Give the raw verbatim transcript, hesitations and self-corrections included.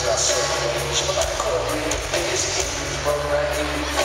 Just a strange, but I couldn't be busy, but I